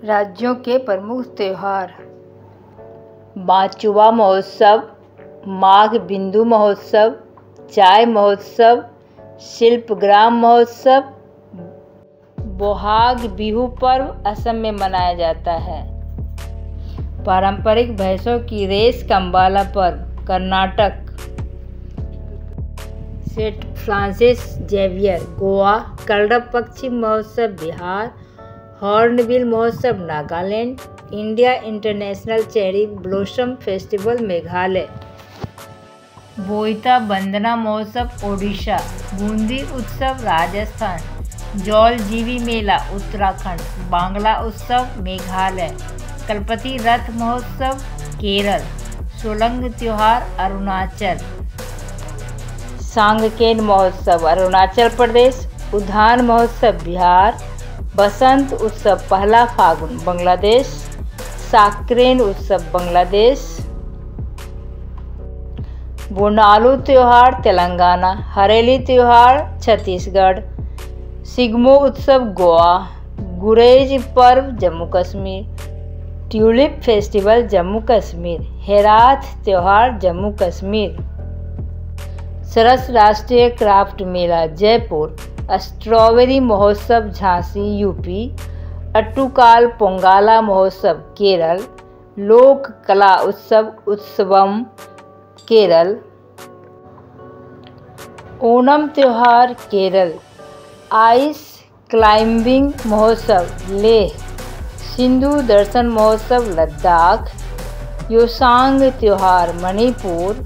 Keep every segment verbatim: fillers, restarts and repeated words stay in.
राज्यों के प्रमुख त्योहार। बांचुआ महोत्सव, माघ बिंदु महोत्सव, चाय महोत्सव, शिल्पग्राम महोत्सव। बोहाग बिहू पर्व असम में मनाया जाता है। पारंपरिक भैंसों की रेस कम्बाला पर्व Karnataka. Saint Francis Xavier Goa. Karnav पक्षी महोत्सव बिहार। हॉर्नबिल महोत्सव Nagaland. India international cherry blossom festival Meghalaya. Boita Bandana महोत्सव ओडिशा। बूंदी उत्सव राजस्थान। जौलजीबी मेला उत्तराखंड। बांग्ला उत्सव मेघालय। कलपति रथ महोत्सव केरल। सोलंग त्योहार अरुणाचल। सांगकेन महोत्सव अरुणाचल प्रदेश। उद्यान महोत्सव बिहार। बसंत उत्सव पहला फागुन बांग्लादेश। साक्रेन उत्सव बांग्लादेश। बोनालू त्योहार तेलंगाना। हरेली त्योहार छत्तीसगढ़। सिग्मो उत्सव गोवा। गुरेज पर्व जम्मू कश्मीर। Tulip festival Jammu Kashmir. हेराथ त्योहार जम्मू कश्मीर। सरस राष्ट्रीय क्राफ्ट मेला जयपुर। स्ट्रॉबेरी महोत्सव झांसी यूपी। अट्टुकाल पोंगाला महोत्सव केरल। लोक कला उत्सव उत्सवम केरल। ओणम त्योहार केरल। आइस क्लाइंबिंग महोत्सव लेह। सिंधु दर्शन महोत्सव लद्दाख। योसांग त्योहार मणिपुर।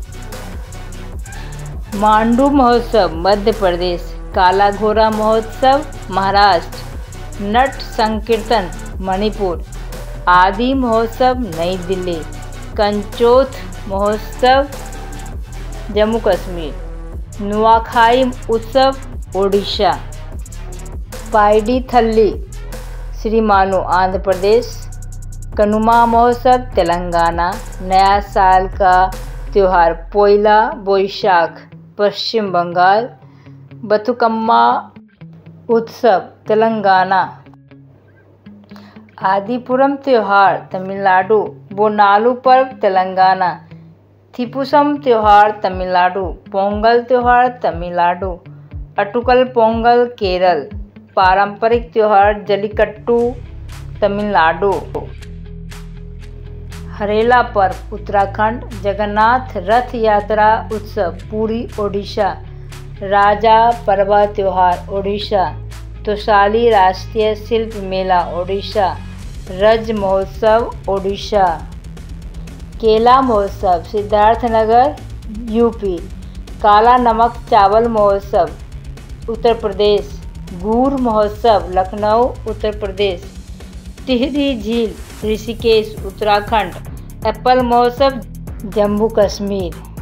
मांडू महोत्सव मध्य प्रदेश। काला घोड़ा महोत्सव महाराष्ट्र। नट संकीर्तन मणिपुर। आदि महोत्सव नई दिल्ली। कंचोथ महोत्सव जम्मू कश्मीर। नुआखाई उत्सव ओडिशा। पाइडी थल्ली श्रीमानु आंध्र प्रदेश। कनुमा महोत्सव तेलंगाना। नया साल का त्यौहार पोइला बोईशाख पश्चिम बंगाल। बथुकम्मा उत्सव तेलंगाना। आदिपुरम त्योहार तमिलनाडु। बोनालू पर्व तेलंगाना। थिपुसम त्योहार तमिलनाडु। पोंगल त्योहार तमिलनाडु। अटुकल पोंगल केरल। पारंपरिक त्योहार जल्लीकट्टू तमिलनाडु। हरेला पर्व उत्तराखंड। जगन्नाथ रथ यात्रा उत्सव पुरी ओडिशा। राजा परवा त्योहार ओडिशा। तोसाली राष्ट्रीय शिल्प मेला ओडिशा। रज महोत्सव ओडिशा। केला महोत्सव सिद्धार्थनगर यूपी। काला नमक चावल महोत्सव उत्तर प्रदेश। गुड़ महोत्सव लखनऊ उत्तर प्रदेश। टिहरी झील ऋषिकेश उत्तराखंड। एप्पल महोत्सव जम्मू कश्मीर।